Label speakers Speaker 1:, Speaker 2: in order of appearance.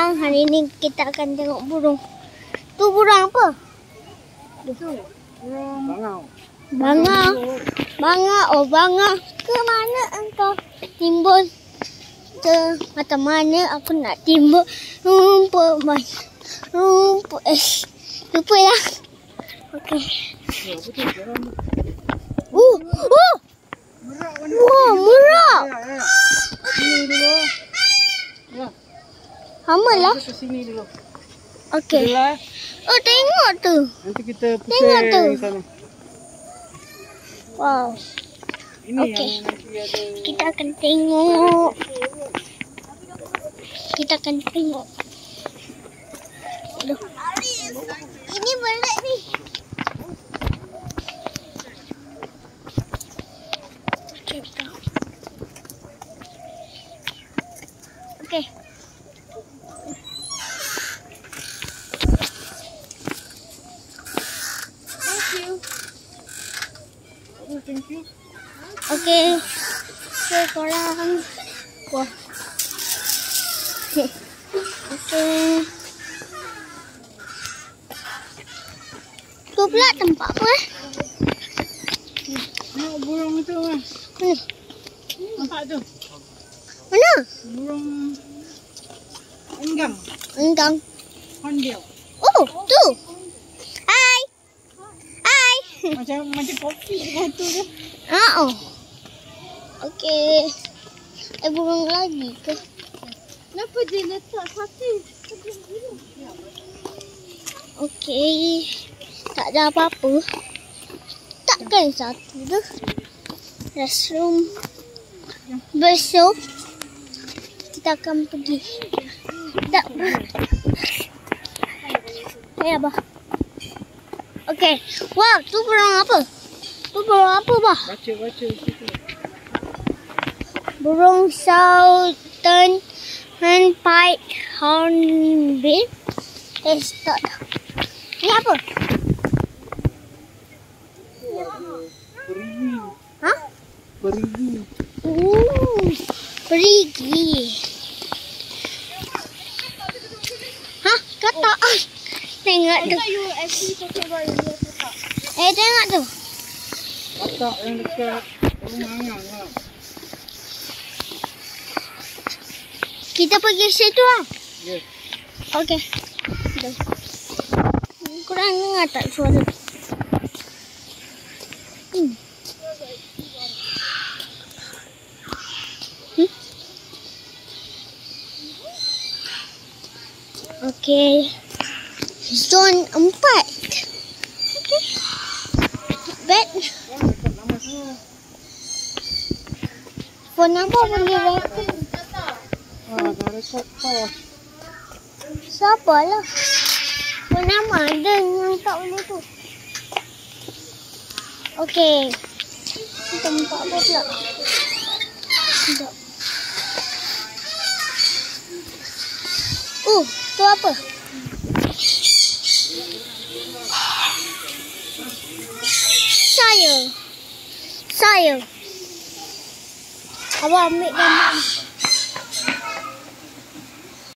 Speaker 1: korang. Hari ni kita akan tengok burung. Tu burung apa?
Speaker 2: Burung bangau.
Speaker 1: Bangau. Bangau. Oh, bangau. Ke mana engkau timbul? Macam mana aku nak timbul? Rumput. Lupa lah. Okey. Wah, merak.
Speaker 2: Sini dulu. Ya.
Speaker 1: Hama lah.
Speaker 2: Ke sini dulu.
Speaker 1: Okey. Oh, tengok tu.
Speaker 2: Nanti kita
Speaker 1: Tengok tu.
Speaker 2: pusing sana.
Speaker 1: Wow.
Speaker 2: Ini
Speaker 1: Okey.
Speaker 2: yang nanti ada.
Speaker 1: Kita akan tengok. Aduh. Ini berat ni. Okey.
Speaker 2: Thank you.
Speaker 1: Okey. So, korang. Wah. Okey. Tu pula tempat apa
Speaker 2: Tengok burung itu kan.
Speaker 1: Mana?
Speaker 2: Nampak tu.
Speaker 1: Mana?
Speaker 2: Burung enggang.
Speaker 1: Enggang.
Speaker 2: Hornbill.
Speaker 1: Oh, tu. Hai. Hai.
Speaker 2: Macam kopi tu ke?
Speaker 1: Oh. Okey. Burung lagi ke? Kenapa dia letak satu? Okey. Tak ada apa-apa. Takkan satu tu. Restroom. Besok kita akan pergi. Tak. Ya, bah. Okey. Wow, tu burung apa? Tu burung apa, bah?
Speaker 2: Baca situ.
Speaker 1: Burung Southern Pied Hornbill. Tak. Ini apa?
Speaker 2: Perigi.
Speaker 1: Hah?
Speaker 2: Perigi.
Speaker 1: Perigi. Hah? Kata. Tengok tu. Tengok tu.
Speaker 2: Katak yang dekat rumah Angang lah.
Speaker 1: Kita pergi situ lah.
Speaker 2: Yes.
Speaker 1: Okey. Korang dengar tak suara? Okey. Zon 4. Okey. Bed. Phone number boleh rekod.
Speaker 2: Dah rekod pos.
Speaker 1: Siapa lah? Phone number ada yang tak boleh tu. Okey. Tempat apa pula? Sekejap. Tu apa? Saya. Awak ambil gambar.